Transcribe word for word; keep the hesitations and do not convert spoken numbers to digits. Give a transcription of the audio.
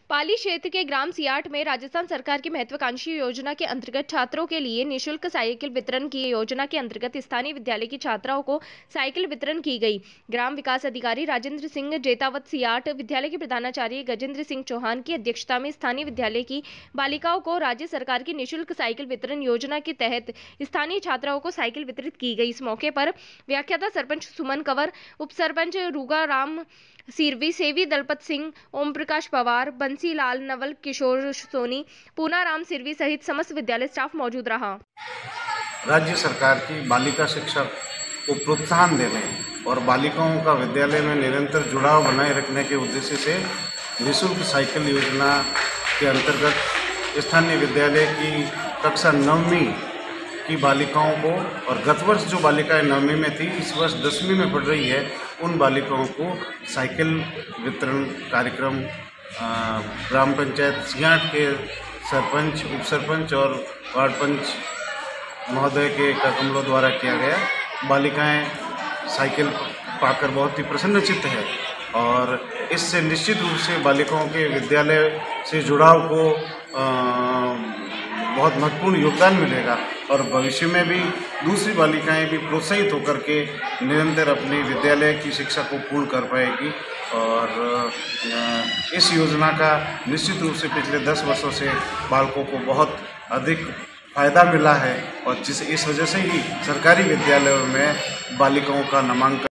पाली क्षेत्र के ग्राम सियाट में राजस्थान सरकार की महत्वाकांक्षी योजना के अंतर्गत छात्रों के लिए निःशुल्क साइकिल वितरण की योजना के अंतर्गत स्थानीय विद्यालय की छात्राओं को साइकिल वितरण की गई। ग्राम विकास अधिकारी राजेंद्र सिंह जेतावत सियाट, विद्यालय के प्रधानाचार्य गजेंद्र सिंह चौहान की अध्यक्षता में स्थानीय विद्यालय की बालिकाओं को राज्य सरकार की निःशुल्क साइकिल वितरण योजना के तहत स्थानीय छात्राओं को साइकिल वितरित की गई। इस मौके पर व्याख्याता सरपंच सुमन कंवर, उप सरपंच रूगा राम सिरवी, सेवी दलपत सिंह, ओम प्रकाश पवार, बंसीलाल, नवल किशोर सोनी, पूनाराम सिरवी सहित समस्त विद्यालय स्टाफ मौजूद रहा। राज्य सरकार की बालिका शिक्षा को प्रोत्साहन देने और बालिकाओं का विद्यालय में निरंतर जुड़ाव बनाए रखने के उद्देश्य से निःशुल्क साइकिल योजना के अंतर्गत स्थानीय विद्यालय की कक्षा नववीं की बालिकाओं को, और गत वर्ष जो बालिकाएं नववीं में थी, इस वर्ष दसवीं में पढ़ रही है, उन बालिकाओं को साइकिल वितरण कार्यक्रम ग्राम पंचायत सियाट के सरपंच, उप सरपंच और वार्ड पंच महोदय के कमलों द्वारा किया गया। बालिकाएं साइकिल पाकर बहुत ही प्रसन्नचित्त है और इससे निश्चित रूप से बालिकाओं के विद्यालय से जुड़ाव को आ, बहुत महत्वपूर्ण योगदान मिलेगा और भविष्य में भी दूसरी बालिकाएं भी प्रोत्साहित होकर के निरंतर अपनी विद्यालय की शिक्षा को पूर्ण कर पाएगी। और इस योजना का निश्चित रूप से पिछले दस वर्षों से बालकों को बहुत अधिक फायदा मिला है और जिस इस वजह से ही सरकारी विद्यालयों में बालिकाओं का नामांकन